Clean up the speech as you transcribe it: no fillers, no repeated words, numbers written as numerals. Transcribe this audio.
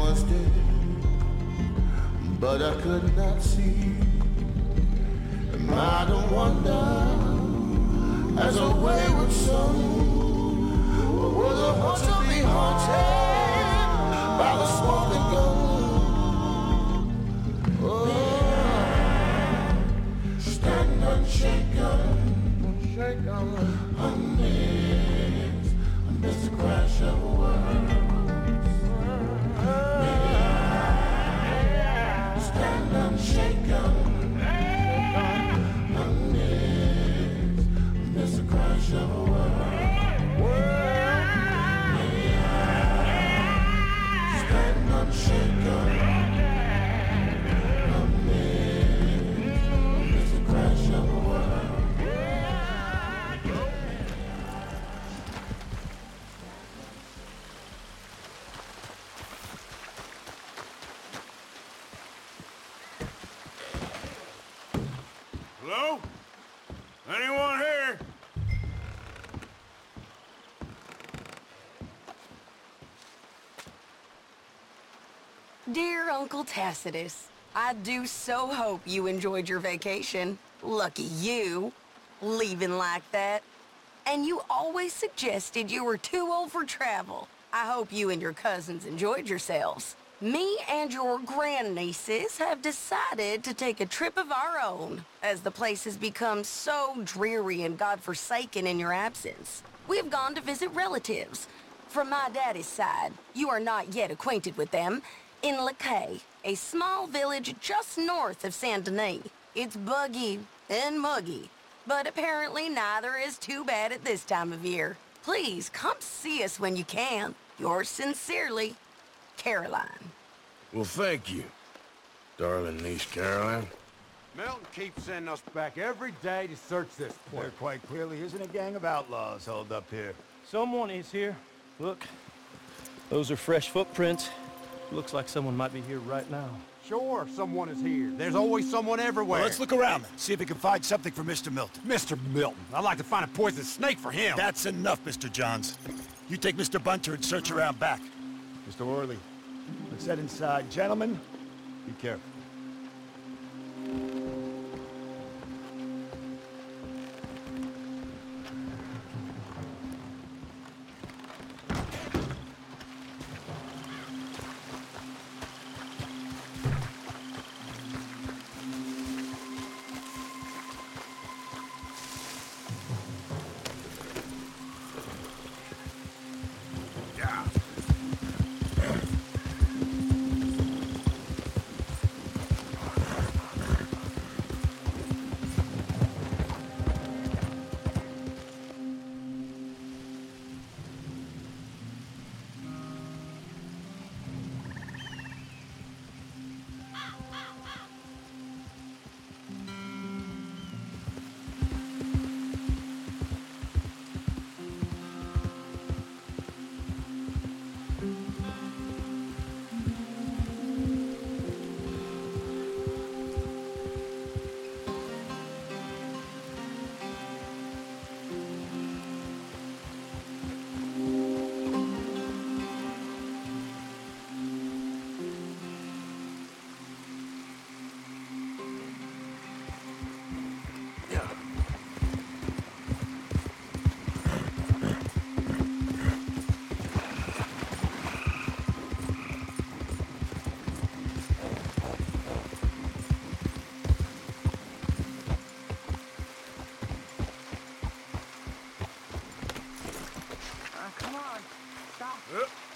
was dead, but I could not see. And I don't wonder, as a wayward son, will the hunter be haunted by the smoking gun? Oh, stand unshaken, amidst the crash of words. Stand unshaken, amidst the crash of words. Stand unshaken, amidst the crash of words. Hello? Anyone here? Dear Uncle Tacitus, I do so hope you enjoyed your vacation. Lucky you, leaving like that. And you always suggested you were too old for travel. I hope you and your cousins enjoyed yourselves. Me and your grandnieces have decided to take a trip of our own, as the place has become so dreary and godforsaken in your absence. We've gone to visit relatives. From my daddy's side, you are not yet acquainted with them, in Lacaille, a small village just north of Saint Denis. It's buggy and muggy, but apparently neither is too bad at this time of year. Please come see us when you can. Yours sincerely, Caroline. Well, thank you, darling niece Caroline. Milton keeps sending us back every day to search this place. There quite clearly isn't a gang of outlaws holed up here. Someone is here. Look, those are fresh footprints. Looks like someone might be here right now. Sure, someone is here. There's always someone everywhere. Well, let's look around then. See if we can find something for Mr. Milton. Mr. Milton. I'd like to find a poisonous snake for him. That's enough, Mr. Johns. You take Mr. Bunter and search around back. Mr. Worley, let's head inside. Gentlemen, be careful. Come on, stop.